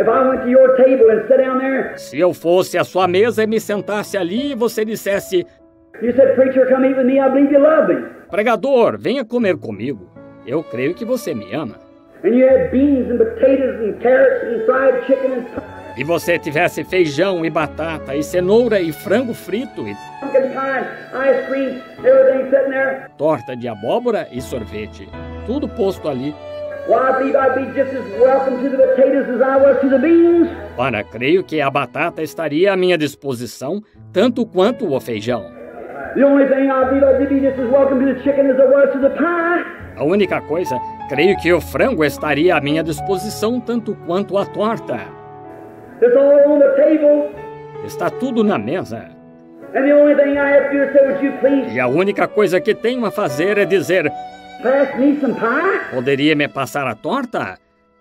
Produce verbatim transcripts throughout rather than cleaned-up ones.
If I went to your table and sat down there, Se eu fosse à sua mesa e me sentasse ali e você dissesse: you said, preacher, come eat with me, I believe you love me. pregador, venha comer comigo, eu creio que você me ama. And you had beans and potatoes and carrots and fried chicken and E você tivesse feijão e batata e cenoura e frango frito e pumpkin pie, ice cream, everything sitting there. torta de abóbora e sorvete, tudo posto ali. Well, I believe I'd be just as welcome to the potatoes as I was to the beans. Ora, creio que a batata estaria à minha disposição, tanto quanto o feijão. The only thing I believe I'd be just as welcome to the chicken as I was to the pie. A única coisa, creio que o frango estaria à minha disposição, tanto quanto a torta. It's all on the table. Está tudo na mesa. And the only thing I have to do is say, would you please E a única coisa que tenho a fazer é dizer: pass me some pie? poderia me passar a torta?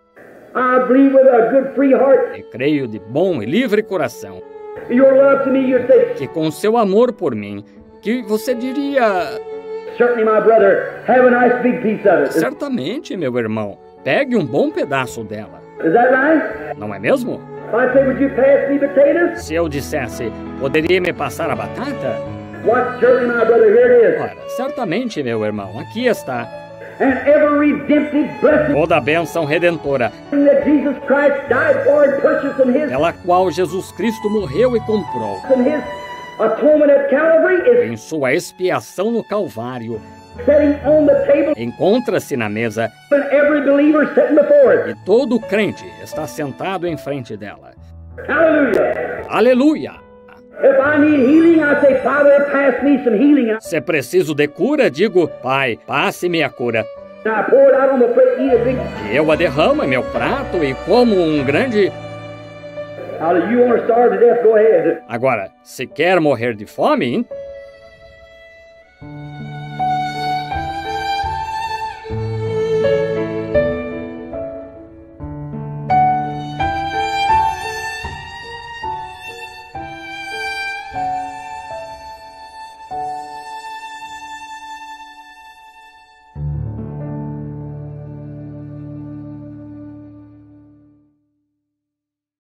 I believe with a good free heart, E creio de bom e livre coração your love to me, you say, que com seu amor por mim, que você diria: certainly, my brother, have a nice big piece of it. Is, certamente, meu irmão, pegue um bom pedaço dela. is that right? Não é mesmo? If I say, would you pass me potatoes? Se eu dissesse: poderia me passar a batata? What, certainly, my brother, here it is. Ora, certamente, meu irmão, aqui está. And every redemptive blessing Toda a bênção redentora, that Jesus Christ died for and purchased in his, pela qual Jesus Cristo morreu e comprou, in his atonement at Calvary is em sua expiação no Calvário, sitting on the table encontra-se na mesa and every believer sitting before it. e todo crente está sentado em frente dela. Hallelujah. Aleluia! If I need healing, I say, Father, pass me some healing. Se preciso de cura, digo: Pai, passe-me a cura. And I pour it out on my plate, eat a big. E eu a derramo em meu prato e como um grande... Hallelujah. You want to starve to death? Go ahead. Agora, se quer morrer de fome, hein?